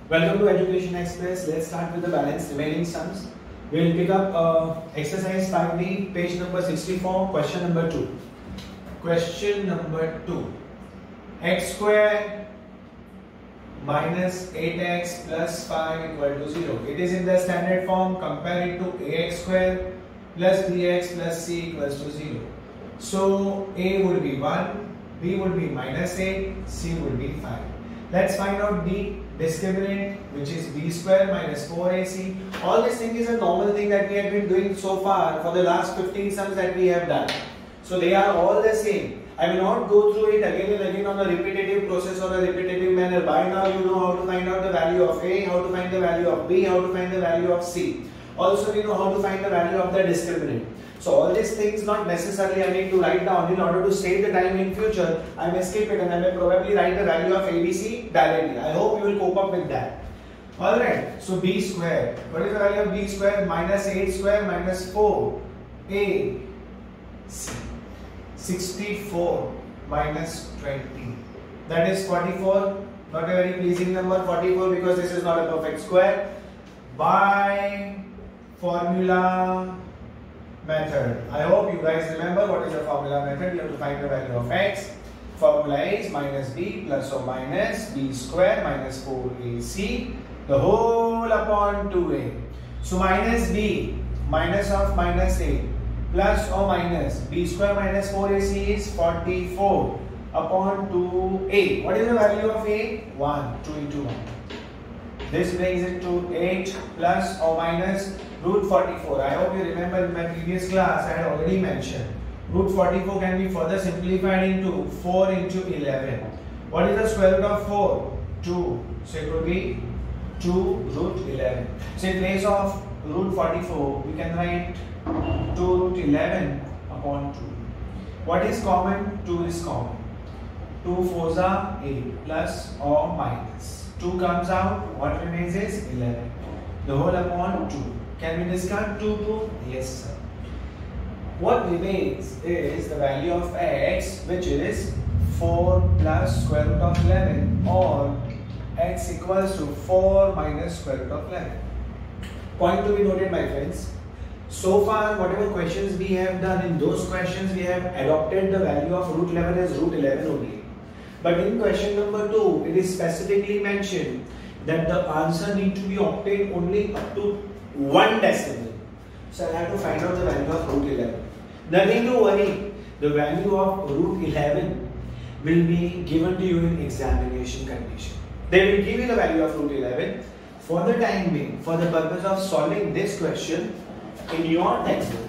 Welcome to Education Express. Let's start with the balance remaining sums. We will pick up exercise 5B, page number 64, question number 2. Question number 2. X square minus 8x plus 5 equal to 0. It is in the standard form. Compare it to ax square plus bx plus c equals to 0. So a would be 1, b would be minus 8, c would be 5. Let's find out the discriminant, which is b square minus 4ac. All this thing is a normal thing that we have been doing so far for the last 15 sums that we have done. So they are all the same. I will not go through it again and again on a repetitive process or a repetitive manner. By now you know how to find out the value of a, how to find the value of b, how to find the value of c. Also we know how to find the value of the discriminant. So all these things not necessarily I need to write down. In order to save the time in future, I may skip it and I may probably write the value of ABC directly. I hope you will cope up with that. Alright, so b square. What is the value of b square? Minus 8 square minus 4 a c. 64 minus 20. That is 44. Not a very pleasing number, 44, because this is not a perfect square. By formula method. I hope you guys remember what is the formula method. You have to find the value of x. Formula is minus b plus or minus b square minus 4ac the whole upon 2a. So minus b minus of minus a plus or minus b square minus 4ac is 44 upon 2a. What is the value of a? 1. 2 into 1. This brings it to 8 plus or minus root 44. I hope you remember in my previous class I had already mentioned. Root 44 can be further simplified into 4 into 11. What is the square root of 4? 2. So it would be 2 root 11. So in place of root 44 we can write 2 root 11 upon 2. What is common? 2 is common. 2 4s are 8 plus or minus. 2 comes out, what remains is 11. The whole upon 2. Can we discard 2 2? Yes sir. What remains is the value of x, which is 4 plus square root of 11, or x equals to 4 minus square root of 11. Point to be noted, my friends. So far whatever questions we have done, in those questions we have adopted the value of root 11 as root 11 only. But in question number 2, it is specifically mentioned that the answer need to be obtained only up to 1 decimal. So I have to find out the value of root 11. Nothing to worry. The value of root 11 will be given to you in examination condition. They will give you the value of root 11. For the time being, for the purpose of solving this question, in your textbook,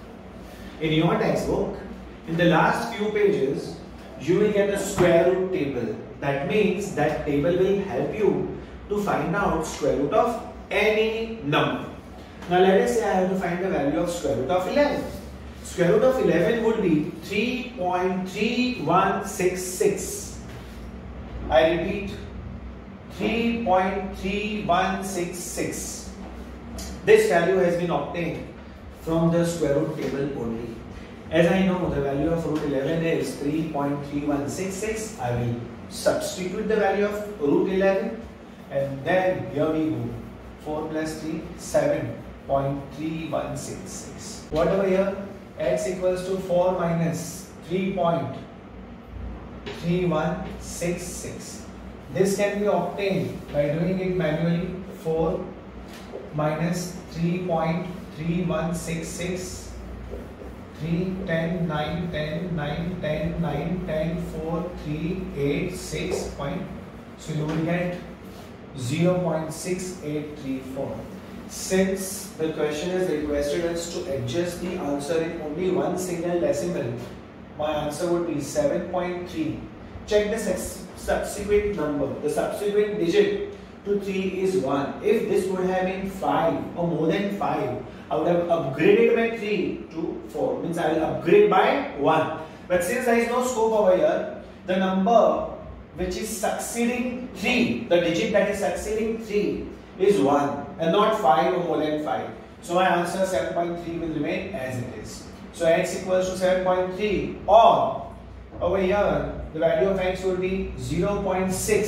in the last few pages, you will get a square root table. That means that table will help you to find out square root of any number. Now let us say I have to find the value of square root of 11. Square root of 11 would be 3.3166. I repeat, 3.3166. This value has been obtained from the square root table only. As I know the value of root 11 is 3.3166, I will substitute the value of root 11 and then here we go. 4 plus 3, 7.3166. Whatever here, x equals to 4 minus 3.3166. This can be obtained by doing it manually. 4 minus 3.3166. 3, 10, 9, 10, 9, 10, 9, 10, 4, 3, 8, 6 point. So you will get 0.6834. Since the question has requested us to adjust the answer in only one single decimal, my answer would be 7.3. Check the subsequent number. The subsequent digit to 3 is 1. If this would have been 5 or more than 5, I would have upgraded my 3 to 4. Means I will upgrade by 1. But since there is no scope over here, the number which is succeeding 3, the digit that is succeeding 3 is 1 and not 5 or more than 5. So my answer 7.3 will remain as it is. So x equals to 7.3, or over here the value of x would be 0.6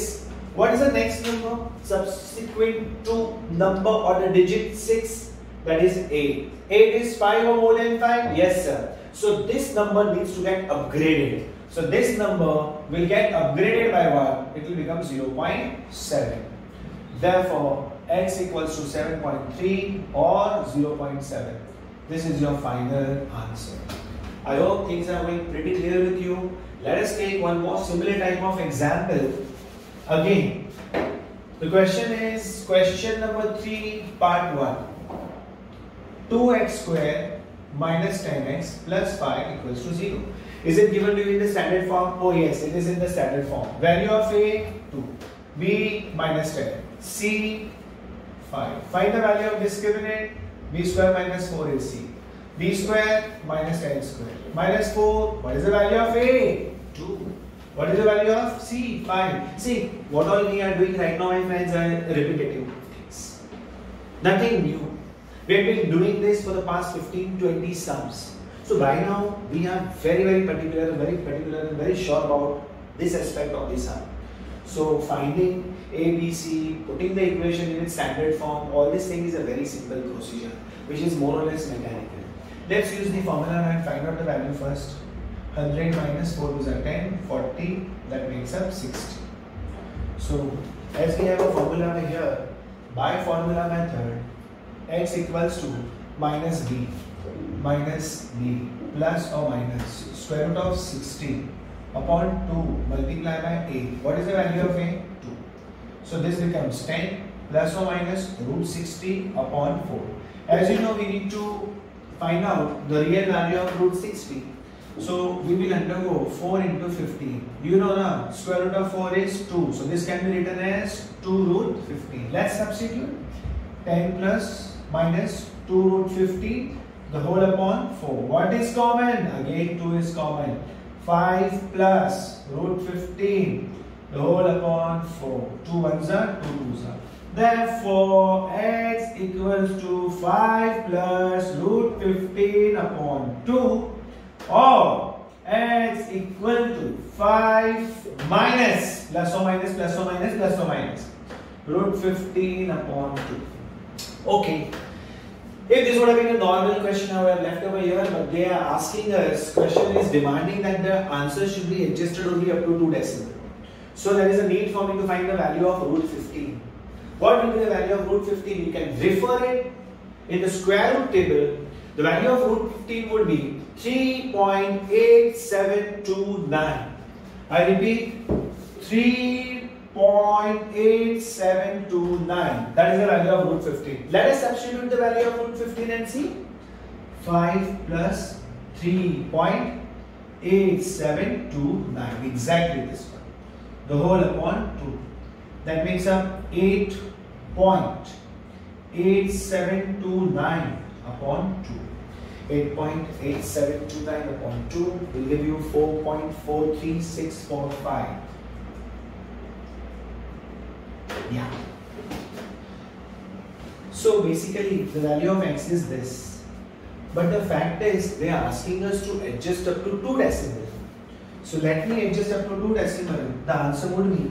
What is the next number subsequent to number or the digit 6? That is 8. 8 is 5 or more than 5? Yes, sir. So this number needs to get upgraded. So this number will get upgraded by what? It will become 0.7. Therefore, x equals to 7.3 or 0.7. This is your final answer. I hope things are going pretty clear with you. Let us take one more similar type of example. Again, the question is question number 3, part 1. 2x square minus 10x plus 5 equals to 0. Is it given to you in the standard form? Oh yes, it is in the standard form. Value of A, 2. B, minus 10. C, 5. Find the value of discriminant. B square minus 4 is C. B square minus 10 square. Minus 4. What is the value of A? 2. What is the value of C? 5. See, what all we are doing right now, my friends, are repetitive things. Nothing new. We have been doing this for the past 15-20 sums. So by now, we are very particular, very sure about this aspect of the sum. So finding A, B, C, putting the equation in its standard form, all this thing is a very simple procedure, which is more or less mechanical. Let's use the formula and find out the value first. 100 minus 4 is 10, 40, that makes up 60. So as we have a formula here, by formula method, x equals to minus b plus or minus square root of 60 upon 2 multiplied by a. What is the value of a? 2. So this becomes 10 plus or minus root 60 upon 4. As you know, we need to find out the real value of root 60. So we will undergo 4 into 15. You know now, square root of 4 is 2. So this can be written as 2 root 15. Let's substitute 10 plus minus 2 root 15, the whole upon 4. What is common? Again 2 is common. 5 plus root 15, the whole upon 4. 2 ones are 2 twos are. Therefore, x equals to 5 plus root 15 upon 2, or x equal to 5 minus plus or minus root 15 upon 2. Okay. If this would have been a normal question, I would have left over here, but they are asking us, question is demanding that the answer should be adjusted only up to 2 decimal. So there is a need for me to find the value of root 15. What will be the value of root 15? You can refer it in the square root table. The value of root 15 would be 3.8729. I repeat, 3.8729. That is the value of root 15. Let us substitute the value of root 15 and see. 5 plus 3.8729. Exactly this one. The whole upon 2. That makes up 8.8729 upon 2. 8.8729 upon 2 will give you 4.43645. Yeah. So basically the value of x is this. But the fact is they are asking us to adjust up to 2 decimal. So let me adjust up to 2 decimal. The answer would be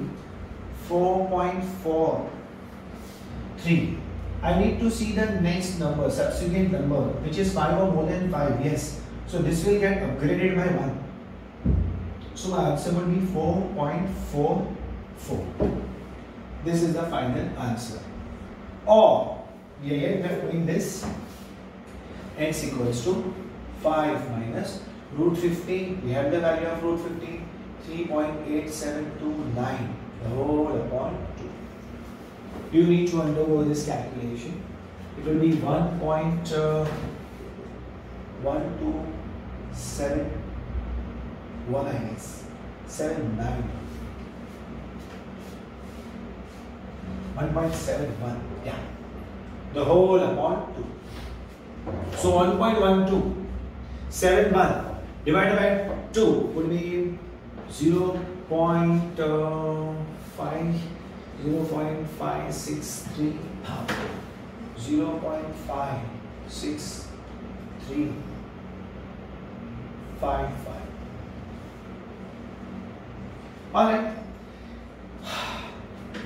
4.43. I need to see the next number, subsequent number, which is 5 or more than 5. Yes. So this will get upgraded by 1. So my answer would be 4.44. This is the final answer. Or we are yet left doing this. X equals to 5 minus root 15. We have the value of root 15. 3.8729. The whole upon 2. You need to undergo this calculation. It will be 1.1271, I guess, 79. 1.71, yeah. The whole upon 2. So 1.1271 divided by 2 would be 0.563. 0.56355. Alright.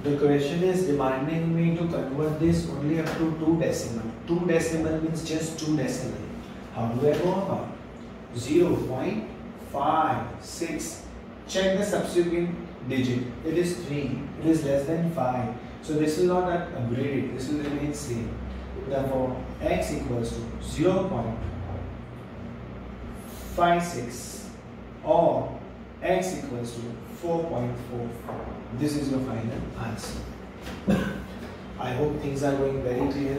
The question is demanding me to convert this only up to 2 decimal. 2 decimal means just 2 decimal. How do I go about? 0.56. Check the subsequent digit. It is 3. It is less than 5. So this will not get upgraded. This will remain same. Therefore, x equals to 0.56 or x equals to 4.44. This is your final answer. I hope things are going very clear,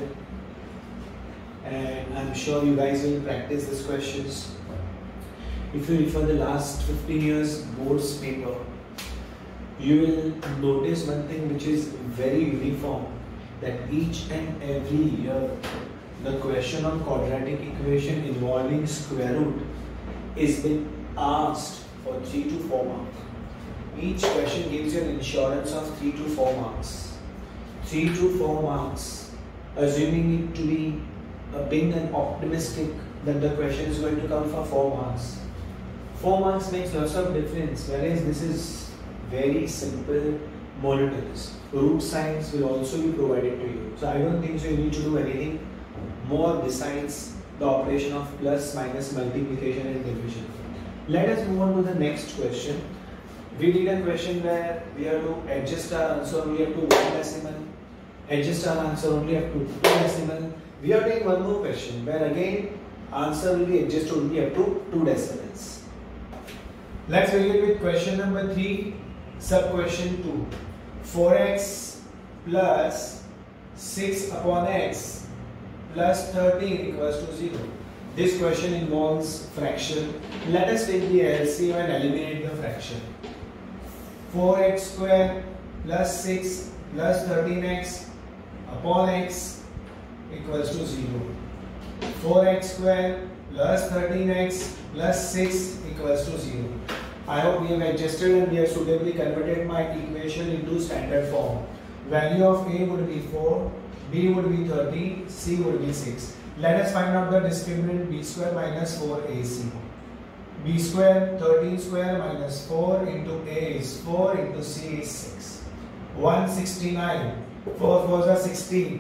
and I'm sure you guys will practice these questions. If you refer the last 15 years boards paper, you will notice one thing which is very uniform, that each and every year the question on quadratic equation involving square root is being asked for 3 to 4 marks. Each question gives you an insurance of 3 to 4 marks. 3 to 4 marks, assuming it to be being an optimistic that the question is going to come for 4 marks. 4 marks makes lots of difference, whereas this is very simple monotonous. Root signs will also be provided to you. So I don't think so you need to do anything more besides the operation of plus, minus, multiplication and division. Let us move on to the next question. We did a question where we have to adjust our answer only up to 1 decimal, adjust our answer only up to 2 decimal. We are doing one more question where again answer will be adjusted only up to 2 decimals. Let's begin with question number 3, sub question 2. 4x plus 6 upon x plus 13 equals to 0. This question involves fraction. Let us take the LCM and eliminate the fraction. 4x square plus 6 plus 13x upon x equals to 0. 4x square plus 13x plus 6 equals to 0. I hope we have adjusted and we have suitably converted my equation into standard form. Value of a would be 4, b would be 13, c would be 6. Let us find out the discriminant b square minus 4ac. b square 13 square minus 4 into a is 4 into c is 6. 169. 4 4s are 16.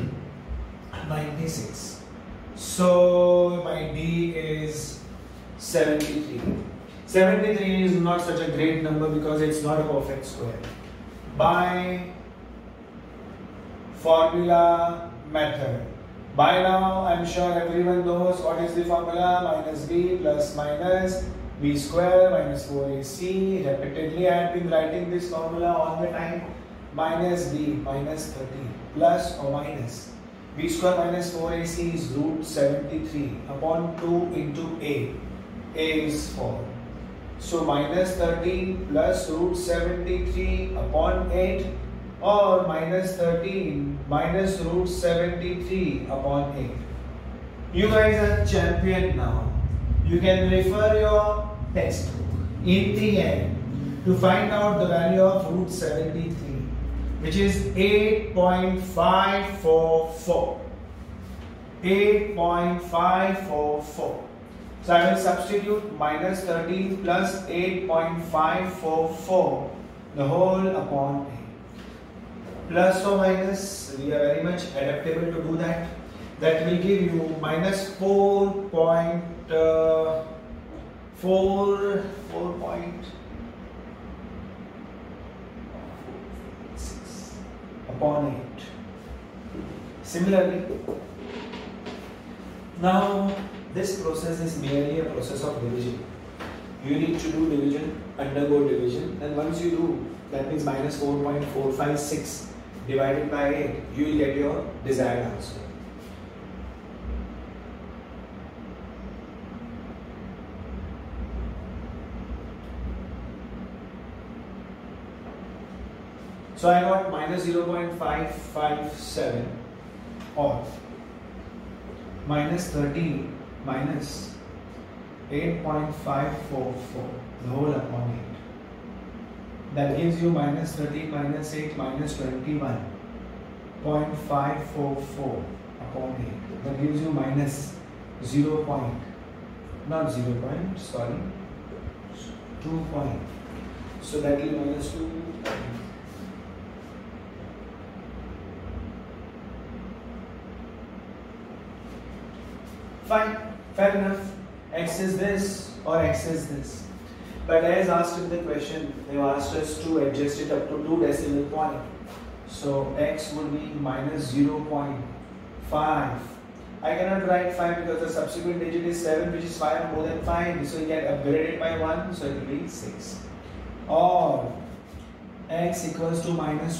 96. So my d is 73. 73 is not such a great number because it's not a perfect square. By formula method. By now I'm sure everyone knows what is the formula. Minus b plus minus b square minus 4ac. Repeatedly I have been writing this formula all the time. Minus b minus 13 plus or minus b square minus 4ac is root 73 upon 2 into a. A is 4. So minus 13 plus root 73 upon 8 or minus 13 minus root 73 upon 8. You guys are champion now. You can refer your textbook in the end to find out the value of root 73, which is 8.544. 8.544. So I will substitute minus 13 plus 8.544 the whole upon 8. Plus or minus, we are very much adaptable to do that. That will give you minus 4.4 upon 8. Similarly, now this process is merely a process of division. You need to do division, undergo division, and once you do, that means minus 4.456 divided by 8, you will get your desired answer. So I got minus 0.557 or minus 13 minus 8.544 the whole upon 8. That gives you minus 13 minus 8 minus 21.544 upon 8. That gives you minus 0 point, not 0 point, sorry, 2 point. So that is minus 2. Fine, fair enough. X is this or X is this. But as asked in the question, they have asked us to adjust it up to 2 decimal point. So X would be minus 0.5. I cannot write 5 because the subsequent digit is 7, which is 5 more than 5. So you get upgraded by 1, so it will be 6. Or X equals to minus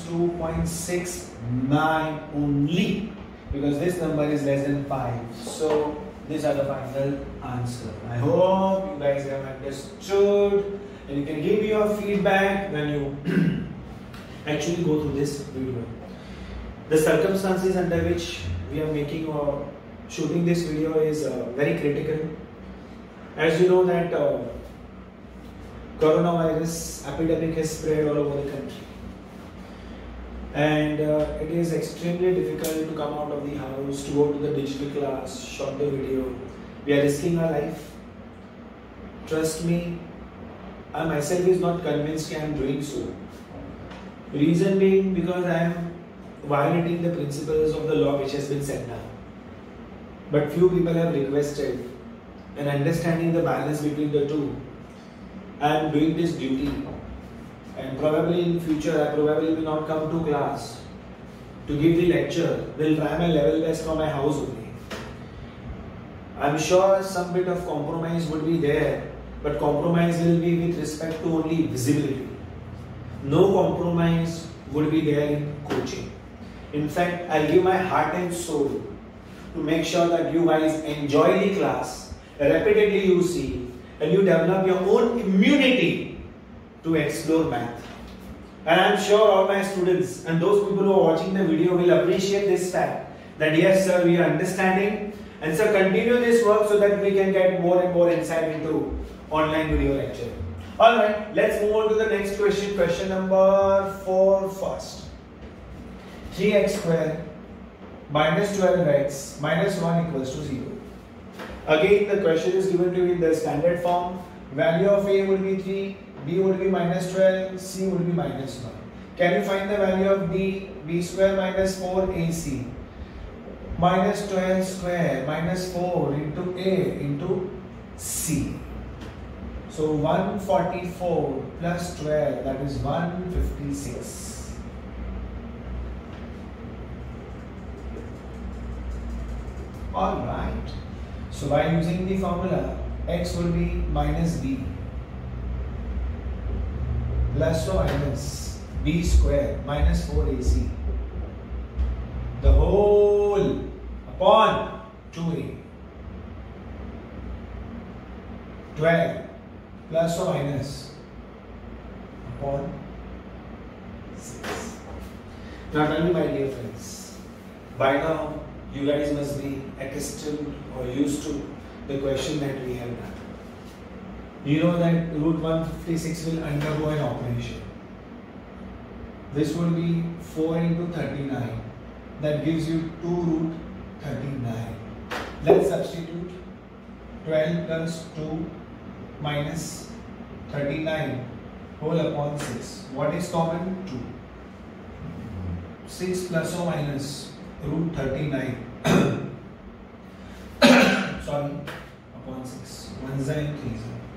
2.69 only, because this number is less than 5. So these are the final answer. I hope you guys have understood, and you can give me your feedback when you actually go through this video. The circumstances under which we are making or shooting this video is very critical. As you know that coronavirus epidemic has spread all over the country, and it is extremely difficult to come out of the house, to go to the digital class, shot the video. We are risking our life. Trust me, I myself is not convinced I am doing so. Reason being because I am violating the principles of the law which has been set down. But few people have requested, and understanding the balance between the two, I am doing this duty, and probably in future I probably will not come to class to give the lecture. Will try my level best from my house only. I am sure some bit of compromise would be there, but compromise will be with respect to only visibility. No compromise would be there in coaching. In fact, I'll give my heart and soul to make sure that you guys enjoy the class, repeatedly you see, and you develop your own immunity to explore math. And I'm sure all my students and those people who are watching the video will appreciate this fact that yes sir, we are understanding, and sir, continue this work so that we can get more and more insight into online video lecture. Alright, let's move on to the next question. Question number 4 first. 3x square minus 12x minus 1 equals to 0. Again, the question is given to you in the standard form. Value of A would be 3, B would be minus 12, C would be minus 1. Can you find the value of B? B square minus 4AC. Minus 12 square minus 4 into A into C. So 144 plus 12, that is 156. Alright. So by using the formula, X will be minus B plus or minus B square minus 4AC. The whole upon 2A. 12 plus or minus upon 6. Now tell me, my dear friends, by now you guys must be accustomed or used to the question that we have done. You know that root 156 will undergo an operation. This will be 4 into 39. That gives you 2 root 39. Let's substitute 12 plus 2 minus 39 whole upon 6. What is common? 2. 6 plus or minus root 39 sorry, upon 6. 1 and 3.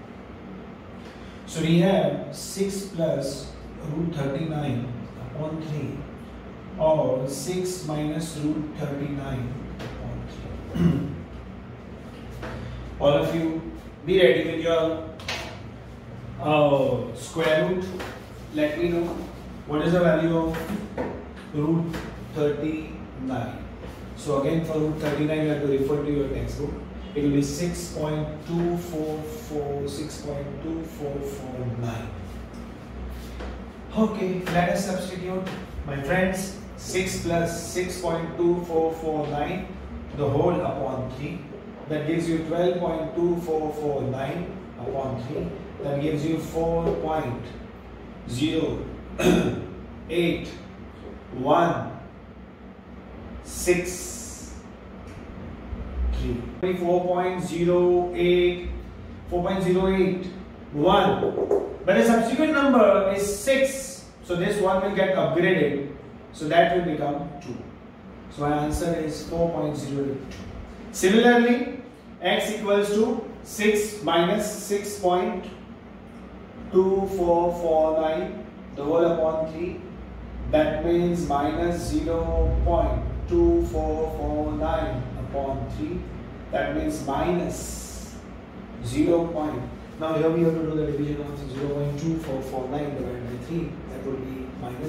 So we have 6 plus root 39 upon 3, or 6 minus root 39 upon 3. All of you be ready with your square root. Let me know what is the value of root 39. So again, for root 39 you have to refer to your textbook. It will be 6.24449. Okay, let us substitute, my friends. 6 plus 6.2449, the whole upon 3. That gives you 12.2449 upon 3. That gives you 4.0816. 4.081, but the subsequent number is 6, so this one will get upgraded, so that will become 2. So my answer is 4.02. Similarly, x equals to 6 minus 6.2449 the whole upon 3. That means minus 0.2449 upon 3. That means minus 0. Now here we have to do the division of 0.2449 divided by 3. That would be minus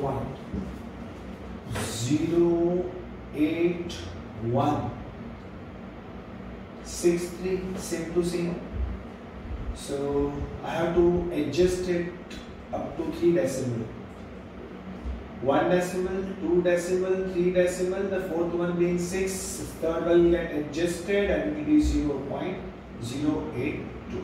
0.08163. Same to same. So I have to adjust it up to 3 decimal. 1 decimal, 2 decimal, 3 decimal, the fourth one being 6, third will get adjusted and it will be 0.082.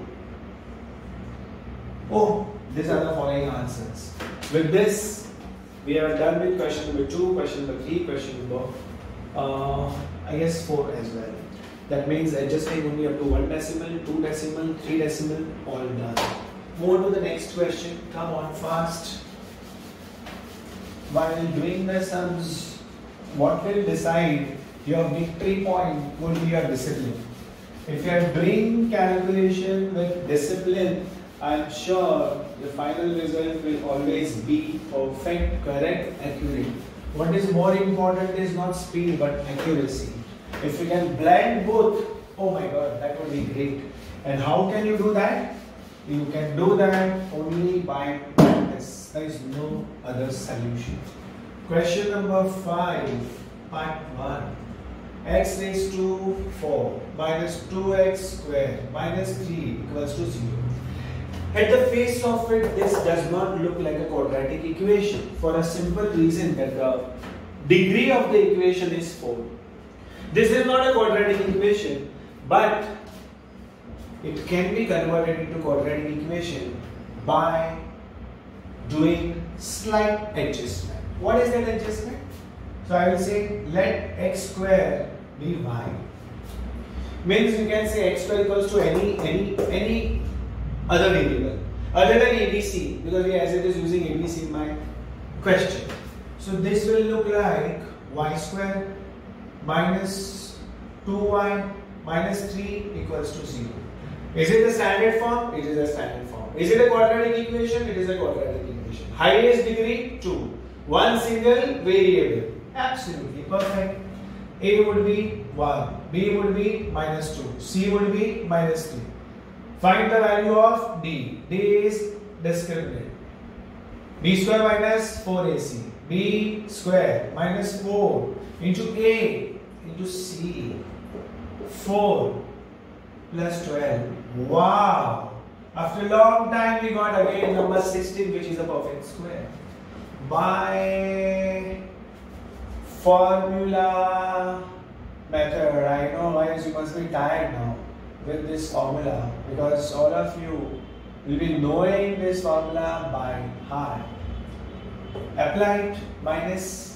Oh, these are the following answers. With this, we are done with question number 2, question number 3, question number I guess 4 as well. That means adjusting only up to 1 decimal, 2 decimal, 3 decimal, all done. Move on to the next question. Come on fast. While doing the sums, what will decide your victory point would be your discipline. If you are doing calculation with discipline, I am sure the final result will always be perfect, correct, accurate. What is more important is not speed but accuracy. If you can blend both, oh my god, that would be great. And how can you do that? You can do that only by practice. There is no other solution. Question number 5, part 1. X raised to 4 minus 2x square minus 3 equals to 0. At the face of it, this does not look like a quadratic equation for a simple reason that the degree of the equation is 4. This is not a quadratic equation, but it can be converted into quadratic equation by doing slight adjustment. What is that adjustment? So I will say let x square be y. Means you can say x square equals to any other variable other than ABC, because as it is using ABC in my question. So this will look like y square minus 2y minus 3 equals to 0. Is it the standard form? It is a standard form. Is it a quadratic equation? It is a quadratic equation. Highest degree 2. One single variable. Absolutely perfect. A would be 1, B would be minus 2, C would be minus 3. Find the value of D. D is discriminant. B square minus 4AC. B square minus 4 into A into C. 4 plus 12. Wow! After a long time we got again number 16, which is a perfect square. By formula method. I know guys, you must be tired now with this formula because all of you will be knowing this formula by heart. Applied minus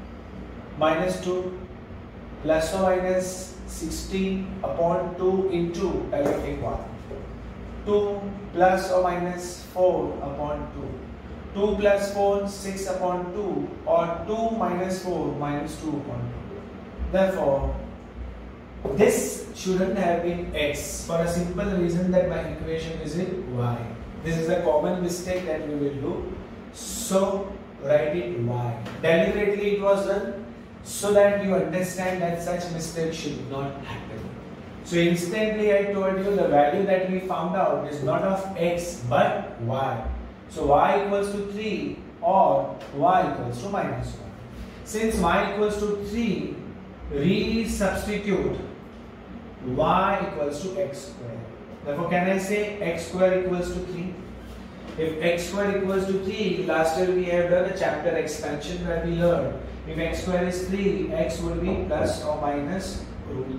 2 plus or minus 16 upon 2 into everything 1. 2 plus or minus 4 upon 2. 2 plus 4, 6 upon 2, or 2 minus 4 minus 2 upon 2. Therefore, this shouldn't have been x for a simple reason that my equation is in y. This is a common mistake that we will do. So, write it y. Deliberately it was done so that you understand that such mistake should not happen. So, instantly I told you the value that we found out is not of x but y. So y equals to 3 or y equals to minus 1. Since y equals to 3, re-substitute y equals to x square. Therefore, can I say x square equals to 3? If x square equals to 3, last year we have done a chapter expansion where we learned if x square is 3, x will be plus or minus root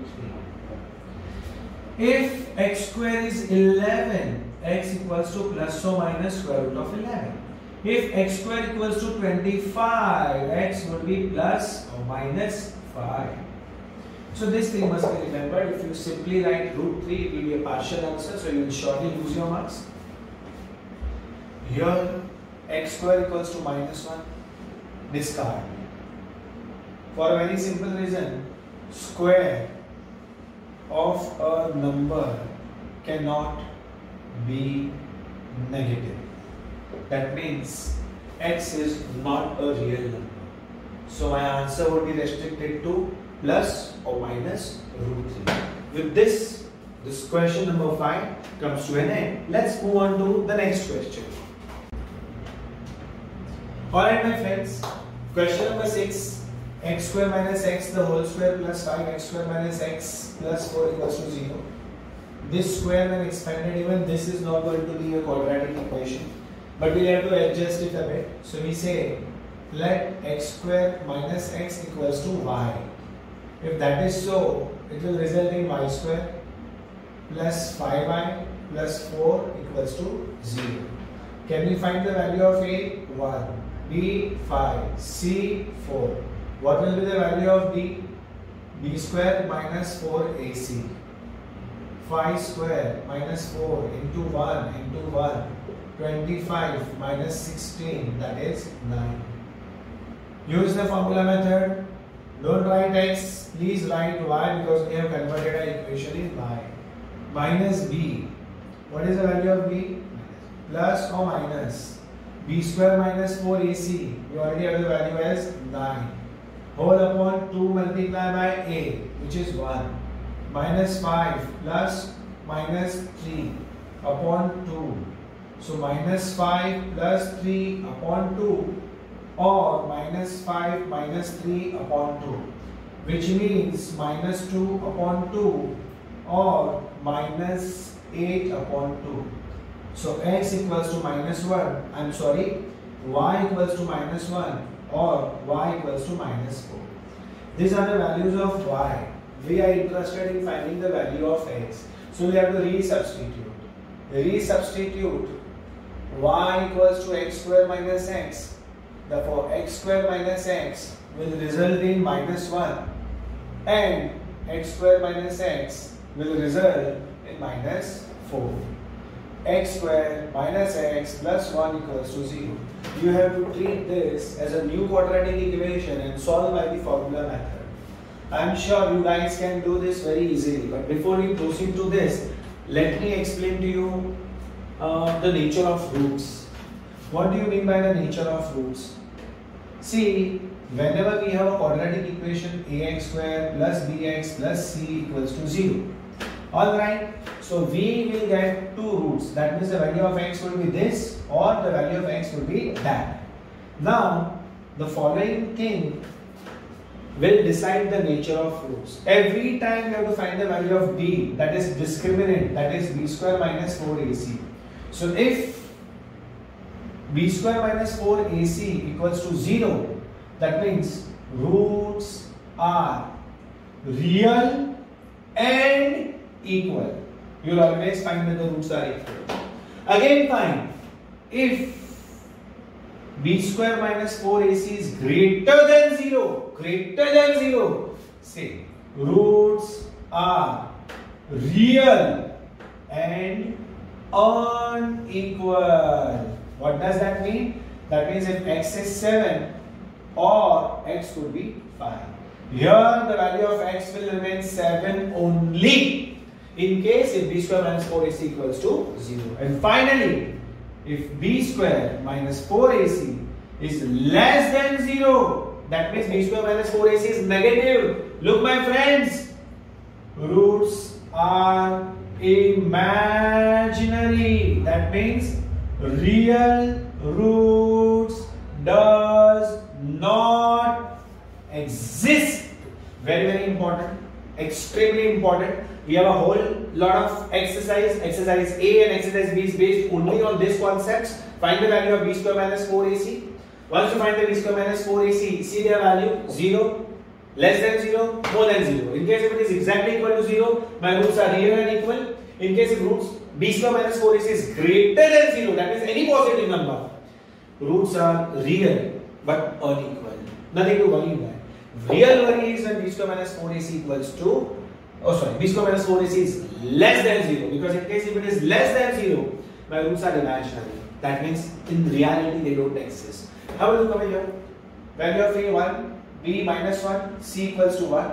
3. If x square is 11, x equals to plus or minus square root of 11. If x square equals to 25, x would be plus or minus 5. So this thing must be remembered. If you simply write root 3, it will be a partial answer, so you will surely lose your marks. Here, x square equals to minus 1. Discard. For a very simple reason, square of a number cannot be negative. That means x is not a real number. So my answer would be restricted to plus or minus root 3. With this question number 5 comes to an end. Let's move on to the next question. Alright my friends, question number 6. X square minus x the whole square plus 5x square minus x plus 4 equals to 0. This square when expanded, even this is not going to be a quadratic equation, but we have to adjust it a bit. So we say let x square minus x equals to y. If that is so, it will result in y square plus 5y plus 4 equals to 0. Can we find the value of A? 1, B 5, C 4. What will be the value of B? B square minus 4AC. 5 square minus 4 into 1 into 1. 25 minus 16, that is 9. Use the formula method. Don't write x, please write y because we have converted our equation in y. Minus b. What is the value of b? Plus or minus b square minus 4ac. We already have the value as 9. Whole upon 2 multiplied by a, which is 1. Minus 5 plus minus 3 upon 2. So minus 5 plus 3 upon 2, or minus 5 minus 3 upon 2, which means minus 2 upon 2 or minus 8 upon 2. So x equals to minus 1, y equals to minus 1 or y equals to minus 4. These are the values of y. We are interested in finding the value of x. So we have to resubstitute. Y equals to x square minus x. Therefore, x square minus x will result in minus 1 and x square minus x will result in minus 4. X square minus x plus 1 equals to 0. You have to treat this as a new quadratic equation and solve by the formula method. I am sure you guys can do this very easily, but before we proceed to this, let me explain to you the nature of roots. What do you mean by the nature of roots? See, whenever we have a quadratic equation ax square plus bx plus c equals to 0. Alright, so we will get two roots. That means the value of x will be this or the value of x will be that. Now, the following thing will decide the nature of roots. Every time we have to find the value of b, that is discriminant, that is b square minus 4ac. So if b square minus 4ac equals to 0, that means roots are real and equal. You will always find that the roots are equal. Again find if b square minus 4ac is greater than 0, say roots are real and unequal. What does that mean? That means if x is 7 or x could be 5. Here the value of x will remain 7 only in case if b square minus 4ac equals to 0. And finally, if b square minus 4ac is less than 0, that means b square minus 4ac is negative. Look my friends, roots are imaginary. That means real roots does not exist. Very, very important, extremely important. We have a whole lot of exercise A and exercise B is based only on this concepts. Find the value of b square minus 4ac. Once you find the b square minus 4ac, see their value 0, less than 0, more than 0. In case if it is exactly equal to 0, my roots are real and equal. In case if roots b square minus 4ac is greater than 0, that means any positive number, roots are real but unequal. Nothing to worry about. Real worry is when b square minus 4ac equals to, b square minus 4ac is less than 0, because in case if it is less than 0, my roots are imaginary. That means in reality they don't exist. Have a look over here. Value of a 1, b minus 1, c equals to 1.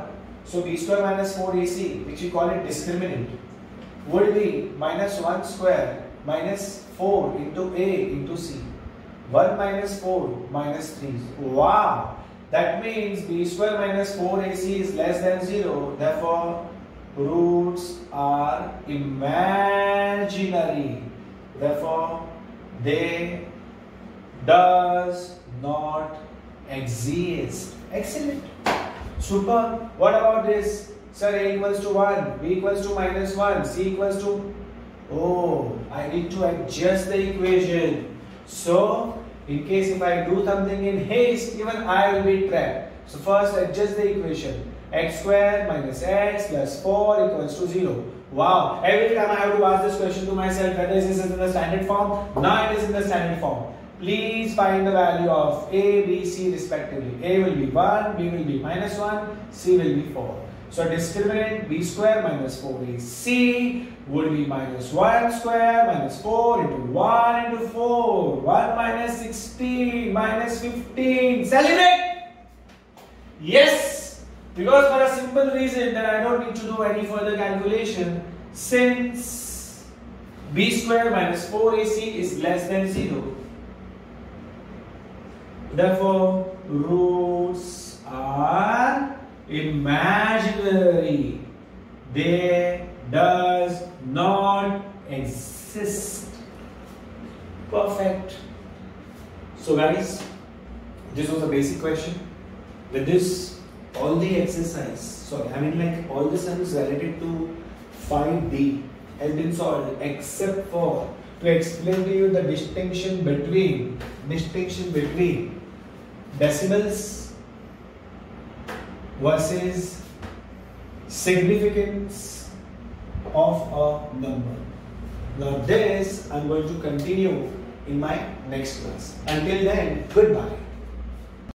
So b square minus 4ac, which we call it discriminant, would be minus 1 square minus 4 into a into c. 1 minus 4 minus 3. Wow! That means b square minus 4ac is less than 0. Therefore, roots are imaginary. Therefore, they does not exist. Excellent. Super. What about this? Sir, a equals to 1, b equals to minus 1, c equals to... Oh, I need to adjust the equation. So, in case if I do something in haste, even I will be trapped. So, first adjust the equation. X square minus x plus 4 equals to 0. Wow. Every time I have to ask this question to myself, whether this is in the standard form. Now it is in the standard form. Please find the value of a, b, c respectively. A will be 1, b will be minus 1, c will be 4. So discriminant b square minus 4ac would be minus 1 square minus 4 into 1 into 4. 1 minus 16 minus 15. Celebrate! Yes! Because for a simple reason that I don't need to do any further calculation, since b square minus 4ac is less than 0. Therefore, roots are imaginary. They does not exist. Perfect. So guys, this was a basic question. With this, all the exercise, all the sums related to 5D have been solved except for to explain to you the distinction between decimals versus significance of a number. Now this I am going to continue in my next class. Until then, goodbye.